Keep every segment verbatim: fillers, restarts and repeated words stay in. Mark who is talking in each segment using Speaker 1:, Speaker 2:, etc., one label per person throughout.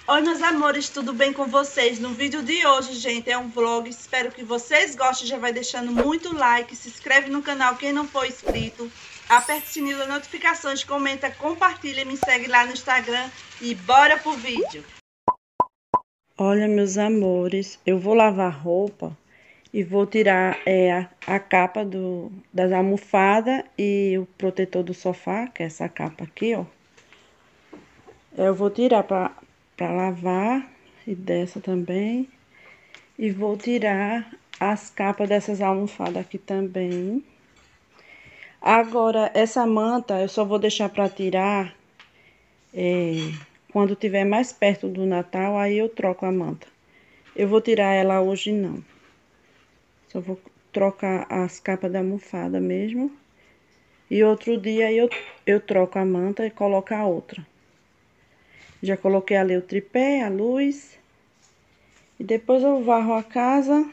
Speaker 1: Oi, meus amores, tudo bem com vocês? No vídeo de hoje, gente, é um vlog, espero que vocês gostem, já vai deixando muito like, se inscreve no canal quem não for inscrito, aperta o sininho das notificações, comenta, compartilha, me segue lá no Instagram e bora pro vídeo. Olha, meus amores, eu vou lavar roupa e vou tirar é, a, a capa do, das almofadas e o protetor do sofá, que é essa capa aqui, ó. Eu vou tirar pra, pra lavar e dessa também. E vou tirar as capas dessas almofadas aqui também. Agora, essa manta eu só vou deixar pra tirar é, quando tiver mais perto do Natal, aí eu troco a manta. Eu vou tirar ela hoje não. Só vou trocar as capas da almofada mesmo. E outro dia eu, eu troco a manta e coloco a outra. Já coloquei ali o tripé, a luz. E depois eu varro a casa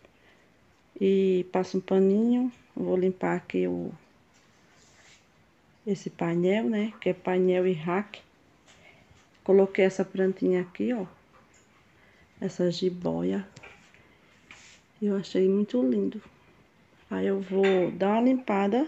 Speaker 1: e passo um paninho. Vou limpar aqui o esse painel, né? Que é painel e rack. Coloquei essa plantinha aqui, ó. Essa jiboia. Eu achei muito lindo. Aí eu vou dar uma limpada.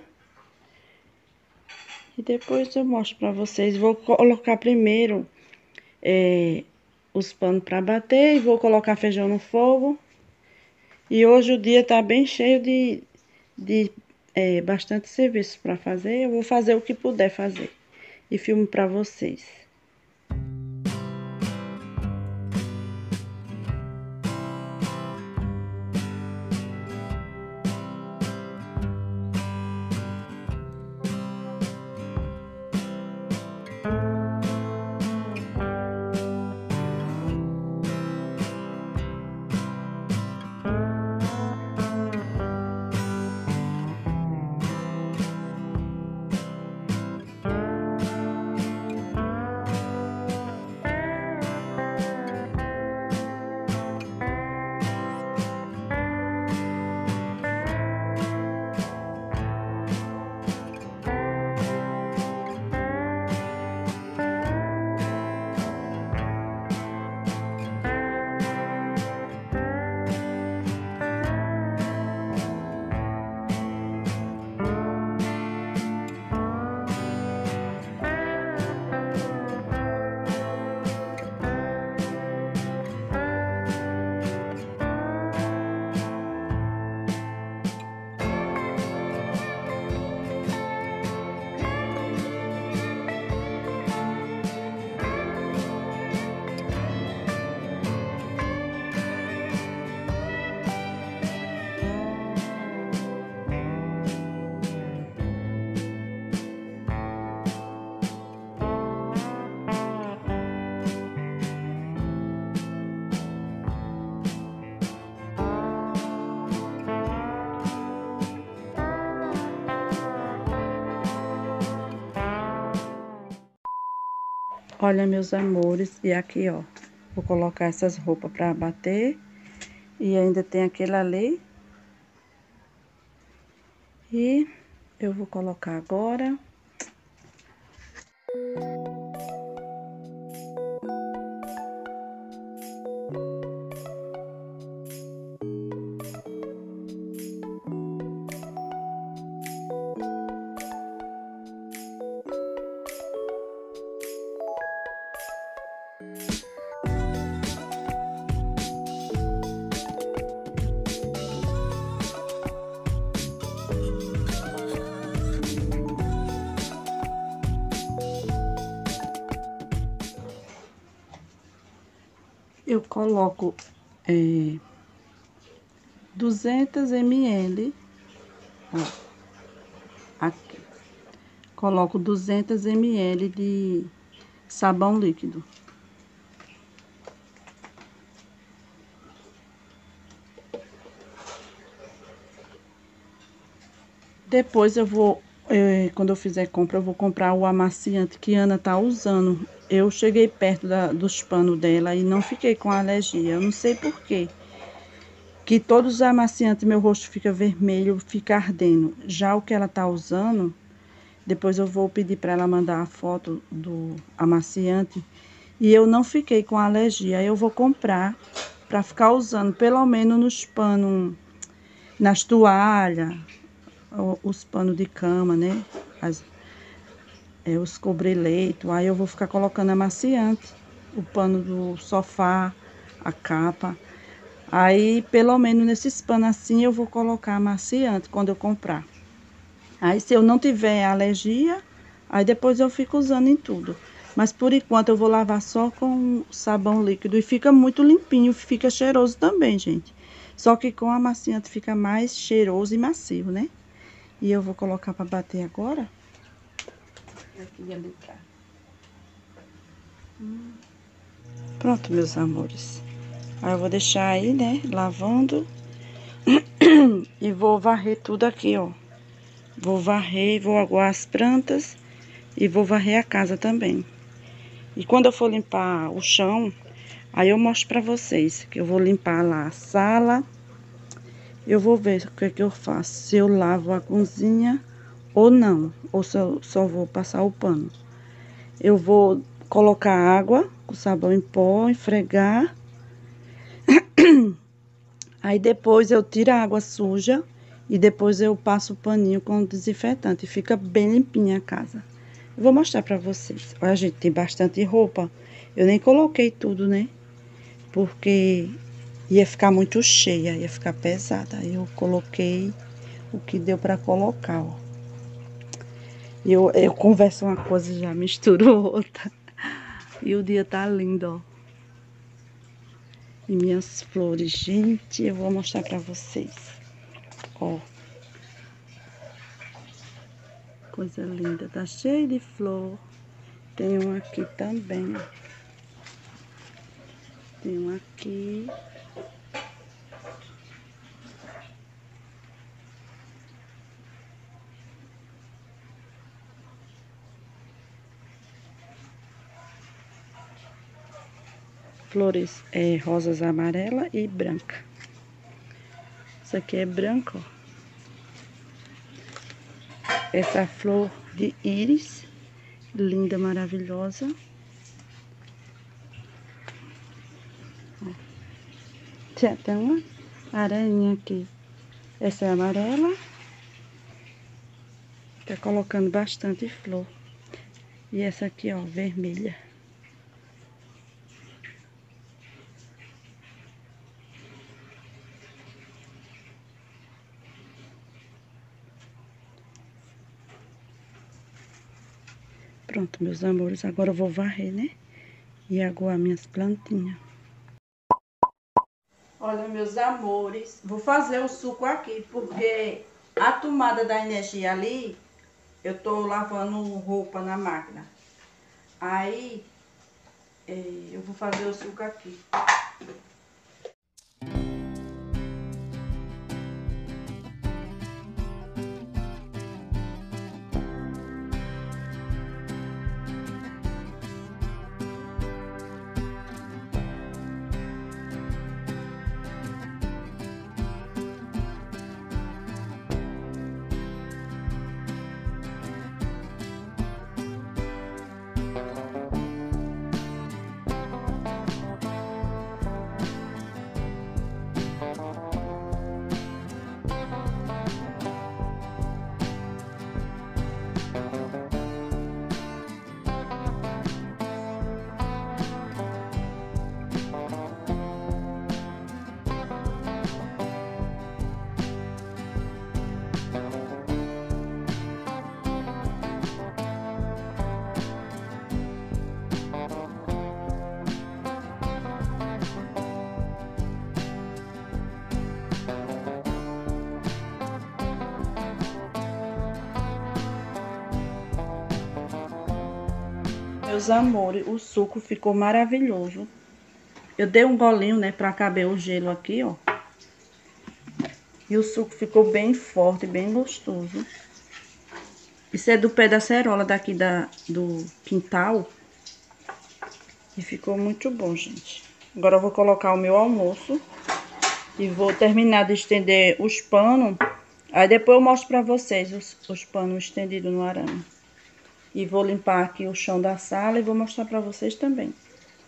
Speaker 1: E depois eu mostro pra vocês. Vou colocar primeiro é, os panos pra bater. E vou colocar feijão no fogo. E hoje o dia tá bem cheio de, de é, bastante serviço pra fazer. Eu vou fazer o que puder fazer. E filmo pra vocês. Olha, meus amores, e aqui, ó, vou colocar essas roupas pra bater. E ainda tem aquele ali. E eu vou colocar agora. Eu coloco é, duzentos mililitros, ó, aqui. Coloco duzentos mililitros de sabão líquido. Depois eu vou, é, quando eu fizer compra, eu vou comprar o amaciante que Ana tá usando. Eu cheguei perto da, dos panos dela e não fiquei com alergia. Eu não sei por quê. Que todos os amaciantes, meu rosto fica vermelho, fica ardendo. Já o que ela tá usando, depois eu vou pedir para ela mandar a foto do amaciante. E eu não fiquei com alergia. Aí eu vou comprar para ficar usando, pelo menos nos panos, nas toalhas, os panos de cama, né? As, é, os cobre-leito. Aí eu vou ficar colocando amaciante, o pano do sofá, a capa. Aí, pelo menos nesses panos assim, eu vou colocar amaciante quando eu comprar. Aí, se eu não tiver alergia, aí depois eu fico usando em tudo. Mas, por enquanto, eu vou lavar só com sabão líquido. E fica muito limpinho, fica cheiroso também, gente. Só que com amaciante fica mais cheiroso e macio, né? E eu vou colocar para bater agora. Aqui ali pra... hum. Pronto, meus amores. Aí eu vou deixar aí, né, lavando. E vou varrer tudo aqui, ó. Vou varrer, vou aguar as plantas e vou varrer a casa também. E quando eu for limpar o chão, aí eu mostro pra vocês que eu vou limpar lá a sala. Eu vou ver o que é que eu faço, se eu lavo a cozinha ou não, ou se eu só vou passar o pano. Eu vou colocar água com sabão em pó, esfregar. Aí depois eu tiro a água suja e depois eu passo o paninho com desinfetante. Fica bem limpinha a casa. Eu vou mostrar pra vocês. Olha, gente, tem bastante roupa. Eu nem coloquei tudo, né? Porque ia ficar muito cheia, ia ficar pesada. Aí eu coloquei o que deu pra colocar, ó. Eu, eu converso uma coisa e já misturo outra. E o dia tá lindo, ó. E minhas flores, gente, eu vou mostrar pra vocês. Ó. Coisa linda, tá cheio de flor. Tem um aqui também, ó. Tem um aqui. Flores é, rosas amarela e branca. Isso aqui é branco, ó. Essa flor de íris, linda, maravilhosa. Ó. Tinha até uma aranha aqui. Essa é amarela. Tá colocando bastante flor. E essa aqui, ó, vermelha. Pronto, meus amores, agora eu vou varrer, né? E aguar minhas plantinhas. Olha, meus amores, vou fazer o suco aqui, porque a tomada da energia ali, eu tô lavando roupa na máquina. Aí, é, eu vou fazer o suco aqui. Meus amores, o suco ficou maravilhoso. Eu dei um golinho, né, pra caber o gelo aqui, ó. E o suco ficou bem forte, bem gostoso. Isso é do pé da cerola daqui da, do quintal. E ficou muito bom, gente. Agora eu vou colocar o meu almoço. E vou terminar de estender os panos. Aí depois eu mostro pra vocês os, os panos estendidos no arame. E vou limpar aqui o chão da sala e vou mostrar pra vocês também.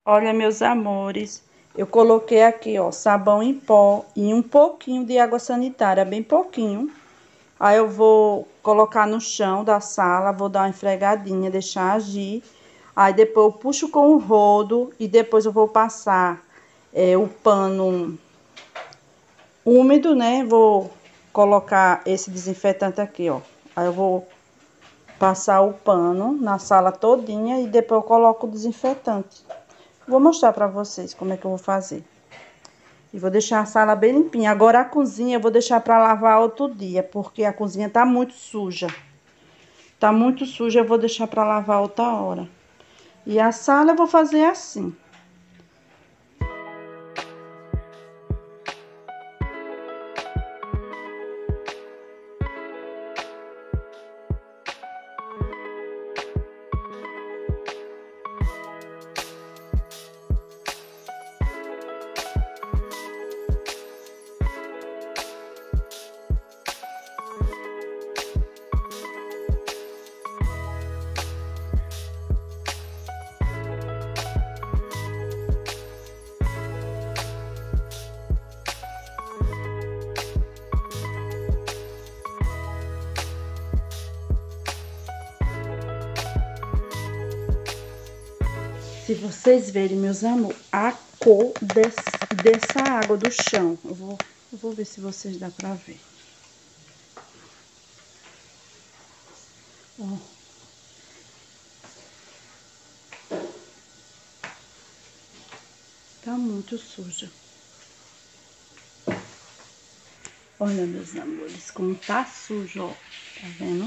Speaker 1: Olha, meus amores, eu coloquei aqui, ó, sabão em pó e um pouquinho de água sanitária, bem pouquinho. Aí eu vou colocar no chão da sala, vou dar uma esfregadinha, deixar agir. Aí depois eu puxo com o rodo e depois eu vou passar é, o pano úmido, né? Vou colocar esse desinfetante aqui, ó. Aí eu vou passar o pano na sala todinha e depois eu coloco o desinfetante. Vou mostrar pra vocês como é que eu vou fazer. E vou deixar a sala bem limpinha. Agora a cozinha eu vou deixar pra lavar outro dia, porque a cozinha tá muito suja. Tá muito suja, eu vou deixar pra lavar outra hora. E a sala eu vou fazer assim. Se vocês verem, meus amores, a cor desse, dessa água do chão. Eu vou, eu vou ver se vocês dá pra ver. Ó. Tá muito suja. Olha, meus amores, como tá sujo, ó. Tá vendo?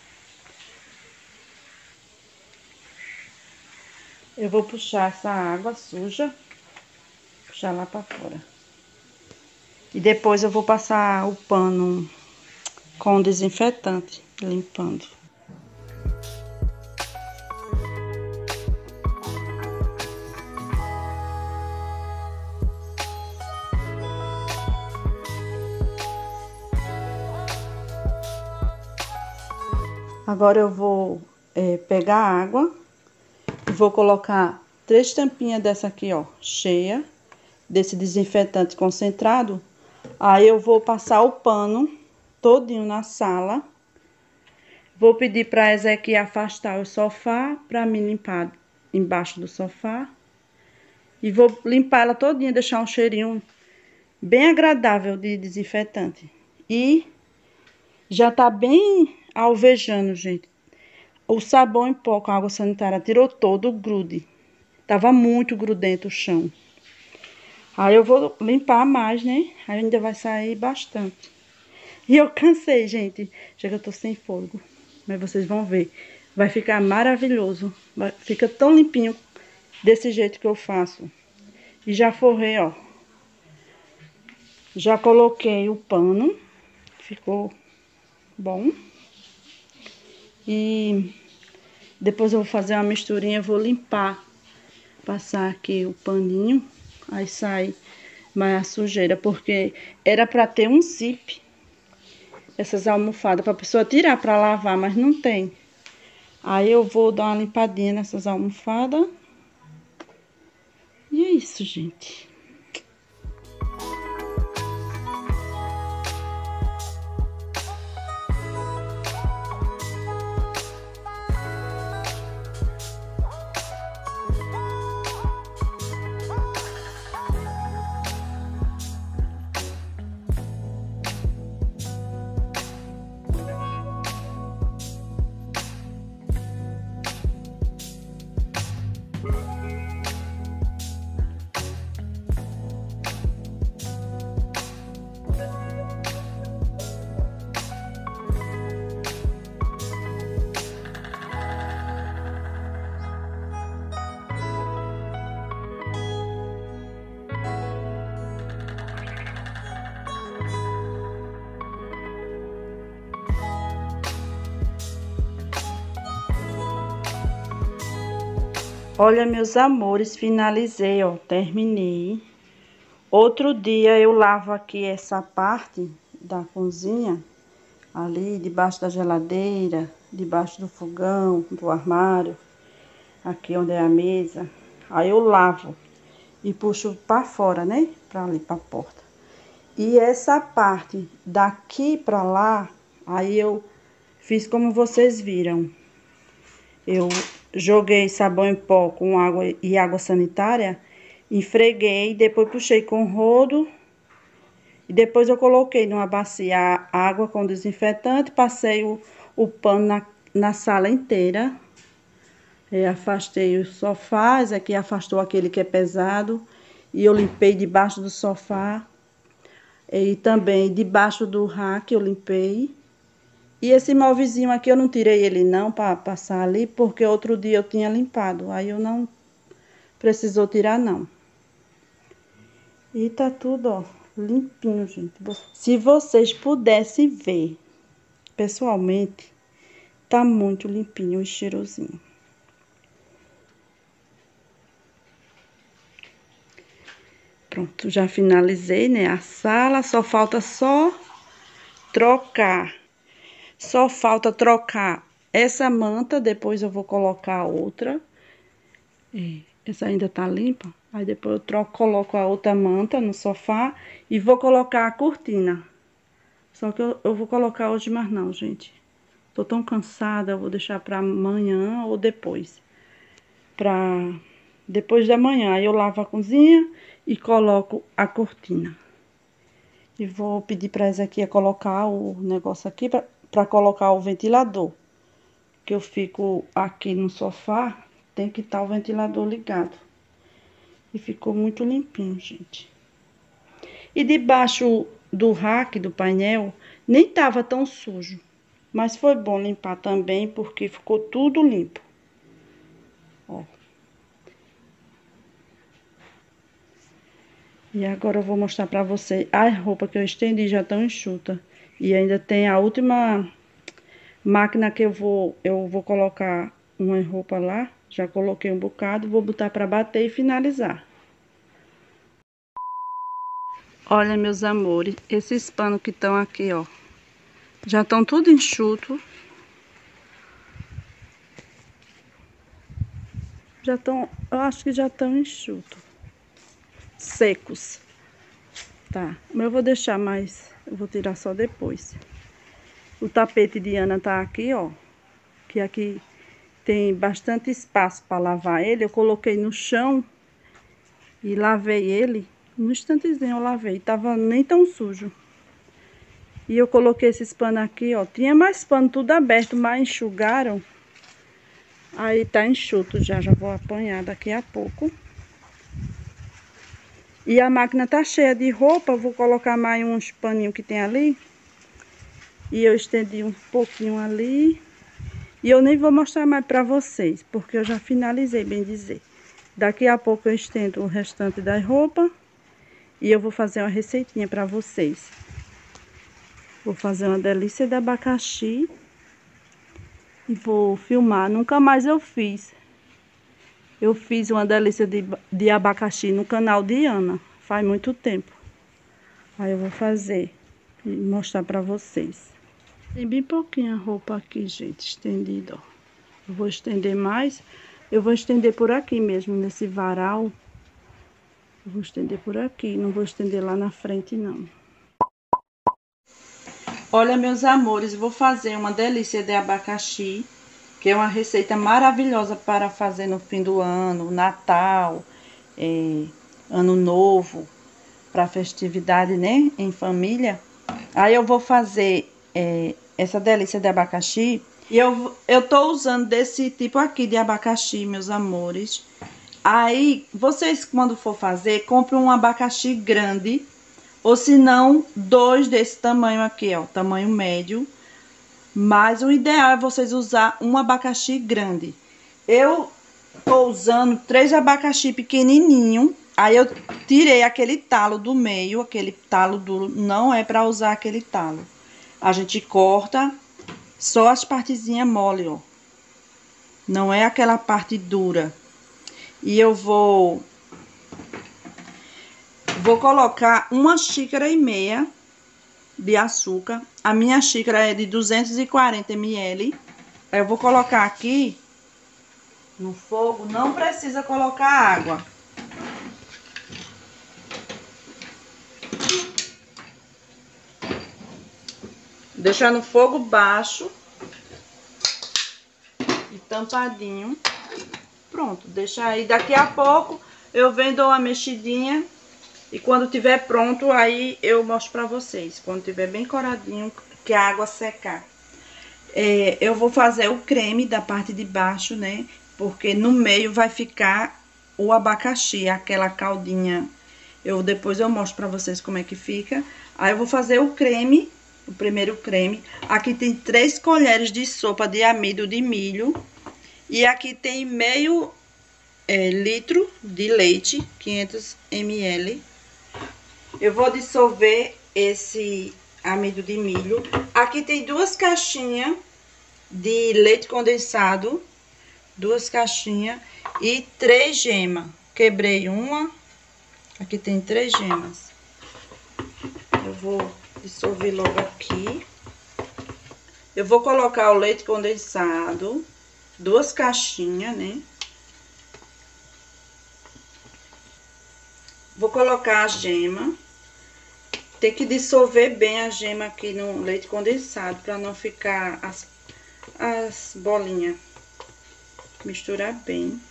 Speaker 1: Eu vou puxar essa água suja, puxar lá pra fora. E depois eu vou passar o pano com desinfetante, limpando. Agora eu vou é, pegar a água e vou colocar três tampinhas dessa aqui, ó, cheia, desse desinfetante concentrado. Aí eu vou passar o pano todinho na sala. Vou pedir pra Ezequiel afastar o sofá pra mim limpar embaixo do sofá. E vou limpar ela todinha, deixar um cheirinho bem agradável de desinfetante. E já tá bem alvejando, gente. O sabão em pó com água sanitária tirou todo o grude. Tava muito grudento o chão. Aí eu vou limpar mais, né? Aí ainda vai sair bastante. E eu cansei, gente. Já que eu tô sem fôlego. Mas vocês vão ver. Vai ficar maravilhoso. Vai, fica tão limpinho desse jeito que eu faço. E já forrei, ó. Já coloquei o pano. Ficou bom. E depois eu vou fazer uma misturinha, vou limpar. Passar aqui o paninho. Aí sai mais a sujeira. Porque era pra ter um zip. Essas almofadas pra pessoa tirar pra lavar, mas não tem. Aí eu vou dar uma limpadinha nessas almofadas. E é isso, gente. Olha, meus amores, finalizei, ó, terminei. Outro dia eu lavo aqui essa parte da cozinha, ali debaixo da geladeira, debaixo do fogão, do armário, aqui onde é a mesa. Aí eu lavo e puxo pra fora, né? Pra ali, pra porta. E essa parte daqui pra lá, aí eu fiz como vocês viram. Eu joguei sabão em pó com água e água sanitária, esfreguei, depois puxei com rodo. E depois eu coloquei numa bacia água com desinfetante, passei o, o pano na, na sala inteira. Eu afastei os sofás, aqui afastou aquele que é pesado. E eu limpei debaixo do sofá. E também debaixo do rack eu limpei. E esse móvelzinho aqui eu não tirei ele não para passar ali, porque outro dia eu tinha limpado. Aí eu não precisou tirar não. E tá tudo, ó, limpinho, gente. Se vocês pudessem ver pessoalmente, tá muito limpinho e cheirosinho. Pronto, já finalizei, né, a sala. Só falta só trocar. Só falta trocar essa manta, depois eu vou colocar a outra. E essa ainda tá limpa. Aí depois eu troco, coloco a outra manta no sofá e vou colocar a cortina. Só que eu, eu vou colocar hoje mais não, gente. Tô tão cansada, eu vou deixar pra amanhã ou depois. Pra depois da manhã, aí eu lavo a cozinha e coloco a cortina. E vou pedir pra Ezequiel colocar o negócio aqui pra, pra colocar o ventilador. Que eu fico aqui no sofá, tem que estar o ventilador ligado. E ficou muito limpinho, gente. E debaixo do rack, do painel, nem tava tão sujo. Mas foi bom limpar também, porque ficou tudo limpo. Ó. E agora eu vou mostrar pra vocês. As roupas que eu estendi já estão enxutas. E ainda tem a última máquina que eu vou, eu vou colocar uma roupa lá. Já coloquei um bocado, vou botar pra bater e finalizar. Olha, meus amores, esses panos que estão aqui, ó. Já estão tudo enxuto. Já estão, eu acho que já estão enxutos. Secos. Tá, mas eu vou deixar mais, eu vou tirar só depois. O tapete de Ana tá aqui, ó. Que aqui tem bastante espaço para lavar ele. Eu coloquei no chão e lavei ele. No instantezinho eu lavei, tava nem tão sujo. E eu coloquei esses panos aqui, ó. Tinha mais pano tudo aberto, mas enxugaram. Aí tá enxuto já, já vou apanhar daqui a pouco. E a máquina tá cheia de roupa, vou colocar mais uns paninhos que tem ali. E eu estendi um pouquinho ali. E eu nem vou mostrar mais pra vocês, porque eu já finalizei, bem dizer. Daqui a pouco eu estendo o restante das roupas. E eu vou fazer uma receitinha pra vocês. Vou fazer uma delícia de abacaxi. E vou filmar. Nunca mais eu fiz. Eu fiz uma delícia de, de abacaxi no canal de Ana. Faz muito tempo. Aí eu vou fazer e mostrar pra vocês. Tem bem pouquinha roupa aqui, gente, estendida, ó. Eu vou estender mais. Eu vou estender por aqui mesmo, nesse varal. Eu vou estender por aqui, não vou estender lá na frente, não. Olha, meus amores, vou fazer uma delícia de abacaxi, que é uma receita maravilhosa para fazer no fim do ano, Natal, é, Ano Novo, para festividade, né, em família. Aí eu vou fazer é, essa delícia de abacaxi, e eu, eu tô usando desse tipo aqui de abacaxi, meus amores. Aí, vocês quando for fazer, compre um abacaxi grande, ou se não, dois desse tamanho aqui, ó, tamanho médio. Mas o ideal é vocês usar um abacaxi grande. Eu tô usando três abacaxi pequenininho. Aí eu tirei aquele talo do meio, aquele talo duro, não é pra usar aquele talo. A gente corta só as partezinhas mole, ó. Não é aquela parte dura. E eu vou... Vou colocar uma xícara e meia de açúcar. A minha xícara é de duzentos e quarenta mililitros. Eu vou colocar aqui no fogo, não precisa colocar água. Deixar no fogo baixo e tampadinho. Pronto, deixa aí. Daqui a pouco eu venho, dou uma mexidinha. E quando tiver pronto, aí eu mostro pra vocês. Quando tiver bem coradinho, que a água secar. É, eu vou fazer o creme da parte de baixo, né? Porque no meio vai ficar o abacaxi, aquela caldinha. Eu, depois eu mostro pra vocês como é que fica. Aí eu vou fazer o creme, o primeiro creme. Aqui tem três colheres de sopa de amido de milho. E aqui tem meio é, litro de leite, quinhentos mililitros. Eu vou dissolver esse amido de milho. Aqui tem duas caixinhas de leite condensado. Duas caixinhas e três gemas. Quebrei uma. Aqui tem três gemas. Eu vou dissolver logo aqui. Eu vou colocar o leite condensado. Duas caixinhas, né? Vou colocar a gema. Tem que dissolver bem a gema aqui no leite condensado, para não ficar as, as bolinhas. Misturar bem.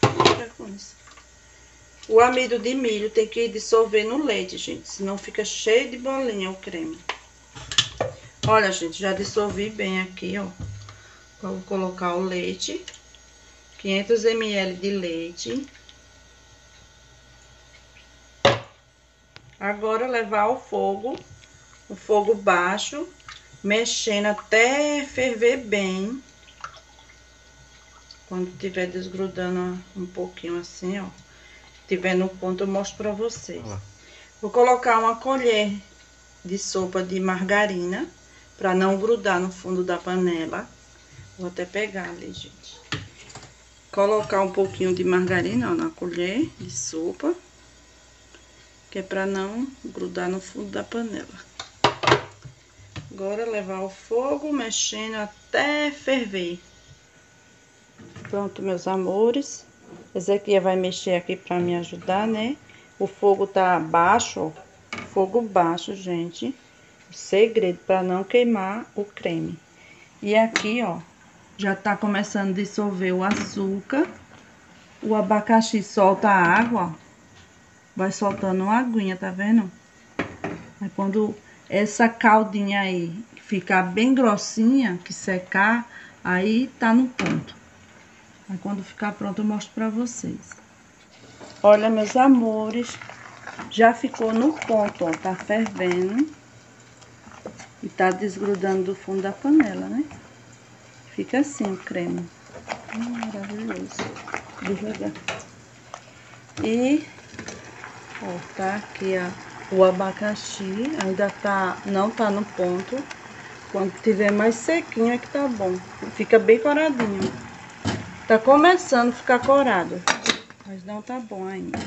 Speaker 1: O amido de milho tem que dissolver no leite, gente, senão fica cheio de bolinha o creme. Olha, gente, já dissolvi bem aqui, ó. Vou colocar o leite, quinhentos mililitros de leite. Agora levar ao fogo, o fogo baixo, mexendo até ferver bem. Quando tiver desgrudando um pouquinho assim, ó, tiver no ponto, eu mostro pra vocês. Vou colocar uma colher de sopa de margarina, pra não grudar no fundo da panela. Vou até pegar ali, gente. Colocar um pouquinho de margarina, ó, na colher de sopa. Que é pra não grudar no fundo da panela. Agora levar ao fogo, mexendo até ferver. Pronto, meus amores. Ezequiel vai mexer aqui pra me ajudar, né? O fogo tá baixo, ó. Fogo baixo, gente. O segredo pra não queimar o creme. E aqui, ó, já tá começando a dissolver o açúcar. O abacaxi solta a água, ó. Vai soltando uma aguinha, tá vendo? Aí quando essa caldinha aí ficar bem grossinha, que secar, aí tá no ponto. Aí quando ficar pronto eu mostro pra vocês. Olha, meus amores, já ficou no ponto, ó, tá fervendo. E tá desgrudando do fundo da panela, né? Fica assim o creme. Hum, maravilhoso. Devagar. E... ó, tá aqui ó, o abacaxi, ainda tá, não tá no ponto. Quando tiver mais sequinho é que tá bom. Fica bem coradinho. Tá começando a ficar corado, mas não tá bom ainda.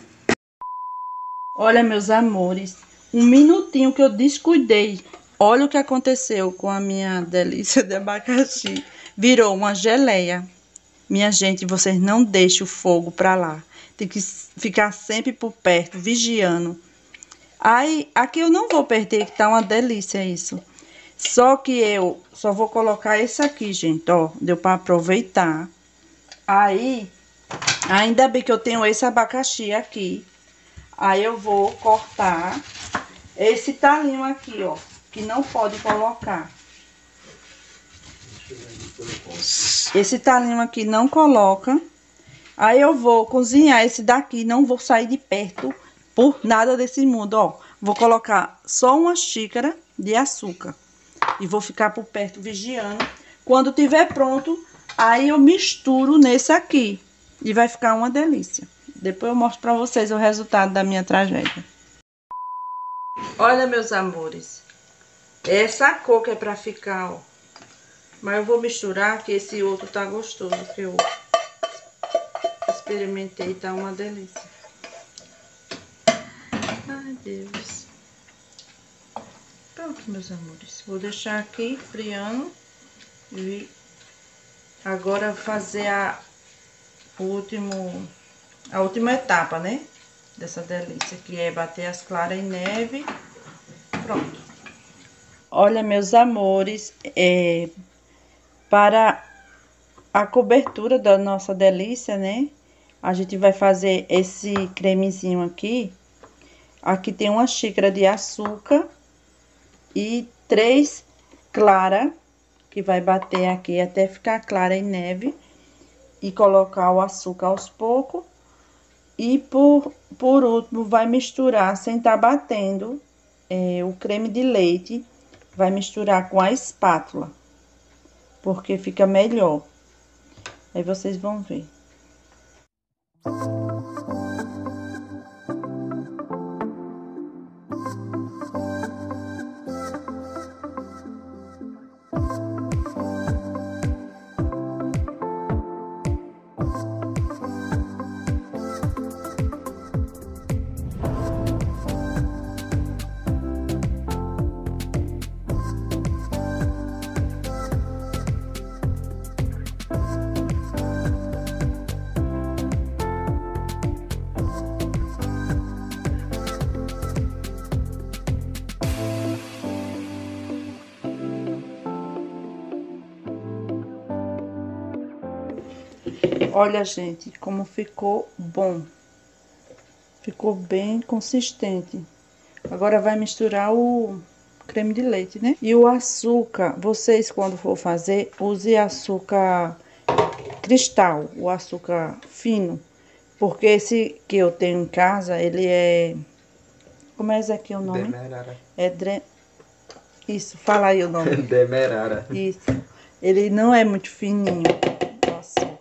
Speaker 1: Olha, meus amores, um minutinho que eu descuidei. Olha o que aconteceu com a minha delícia de abacaxi. Virou uma geleia. Minha gente, vocês não deixem o fogo pra lá. Tem que ficar sempre por perto, vigiando. Aí, aqui eu não vou perder, que tá uma delícia isso. Só que eu só vou colocar esse aqui, gente, ó. Deu pra aproveitar. Aí, ainda bem que eu tenho esse abacaxi aqui. Aí eu vou cortar esse talinho aqui, ó. Que não pode colocar. Esse talinho aqui não coloca. Aí eu vou cozinhar esse daqui, não vou sair de perto por nada desse mundo, ó. Vou colocar só uma xícara de açúcar e vou ficar por perto vigiando. Quando tiver pronto, aí eu misturo nesse aqui e vai ficar uma delícia. Depois eu mostro pra vocês o resultado da minha tragédia. Olha, meus amores, essa cor que é pra ficar, ó. Mas eu vou misturar, que esse outro tá gostoso, que eu experimentei, tá uma delícia. Ai, Deus. Pronto, meus amores. Vou deixar aqui friando. E agora fazer a, o último, a última etapa, né? Dessa delícia, que é bater as claras em neve. Pronto. Olha, meus amores, é, para a cobertura da nossa delícia, né? A gente vai fazer esse cremezinho aqui. Aqui tem uma xícara de açúcar e três claras, que vai bater aqui até ficar clara em neve. E colocar o açúcar aos poucos. E por, por último, vai misturar, sem estar batendo, é, o creme de leite. Vai misturar com a espátula, porque fica melhor. Aí vocês vão ver. Olha, gente, como ficou bom. Ficou bem consistente. Agora vai misturar o creme de leite, né? E o açúcar, vocês quando for fazer, use açúcar cristal, o açúcar fino. Porque esse que eu tenho em casa, ele é... Como é esse aqui o nome?
Speaker 2: Demerara.
Speaker 1: É dre... Isso, fala aí o nome.
Speaker 2: Demerara.
Speaker 1: Isso. Ele não é muito fininho, o açúcar.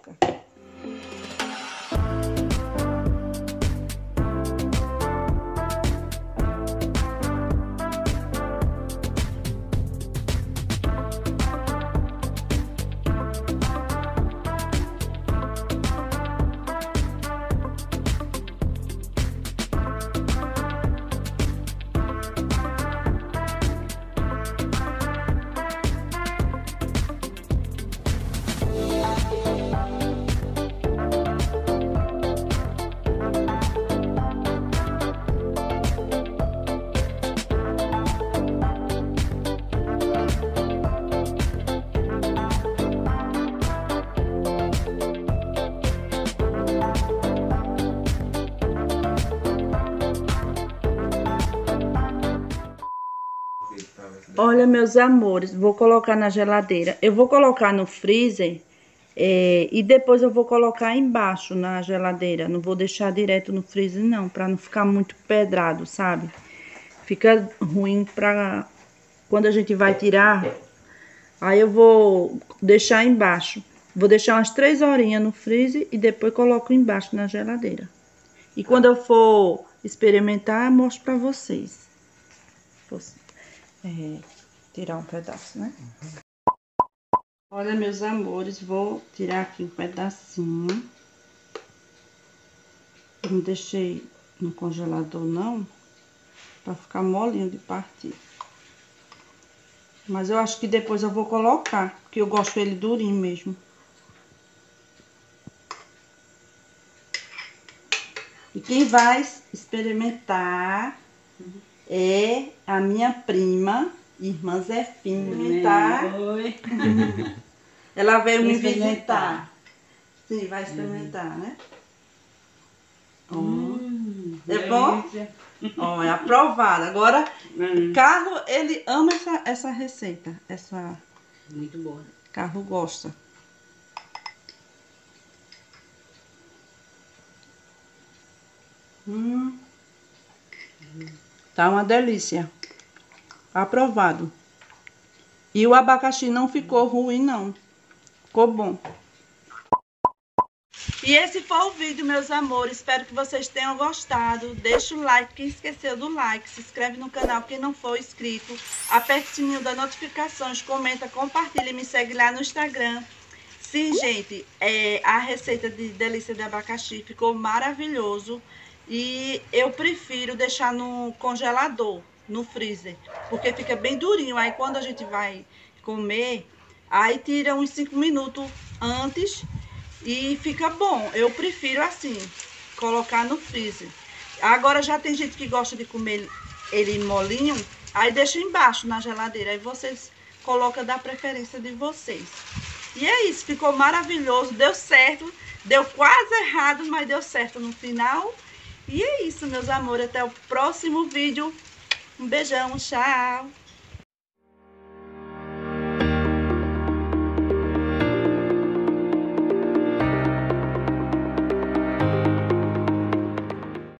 Speaker 1: Olha, meus amores, vou colocar na geladeira. Eu vou colocar no freezer é, e depois eu vou colocar embaixo na geladeira. Não vou deixar direto no freezer, não, pra não ficar muito pedrado, sabe? Fica ruim pra quando a gente vai tirar. Aí eu vou deixar embaixo. Vou deixar umas três horinhas no freezer e depois coloco embaixo na geladeira. E quando eu for experimentar, eu mostro pra vocês. É, tirar um pedaço, né? Uhum. Olha, meus amores, vou tirar aqui um pedacinho. Eu não deixei no congelador, não, pra ficar molinho de partir. Mas eu acho que depois eu vou colocar, porque eu gosto dele durinho mesmo. E quem vai experimentar é a minha prima, irmã Zefinha, tá? Oi. Ela veio me visitar. Sim, vai experimentar, né? Hum, é bom? Ó, é aprovado. Agora, hum. Carlos, ele ama essa, essa receita. Essa...
Speaker 3: Muito boa.
Speaker 1: Carlos gosta. Hum. Hum. Tá uma delícia. Aprovado. E o abacaxi não ficou ruim, não. Ficou bom. E esse foi o vídeo, meus amores. Espero que vocês tenham gostado. Deixa o like, quem esqueceu do like. Se inscreve no canal, quem não for inscrito. Aperte o sininho das notificações. Comenta, compartilha e me segue lá no Instagram. Sim, gente, é, a receita de delícia de abacaxi ficou maravilhoso. E eu prefiro deixar no congelador, no freezer, porque fica bem durinho. Aí quando a gente vai comer, aí tira uns cinco minutos antes e fica bom. Eu prefiro assim, colocar no freezer. Agora já tem gente que gosta de comer ele molinho, aí deixa embaixo na geladeira, aí vocês colocam da preferência de vocês. E é isso, ficou maravilhoso, deu certo, deu quase errado, mas deu certo no final. E é isso, meus amores, até o próximo vídeo. Um beijão, tchau!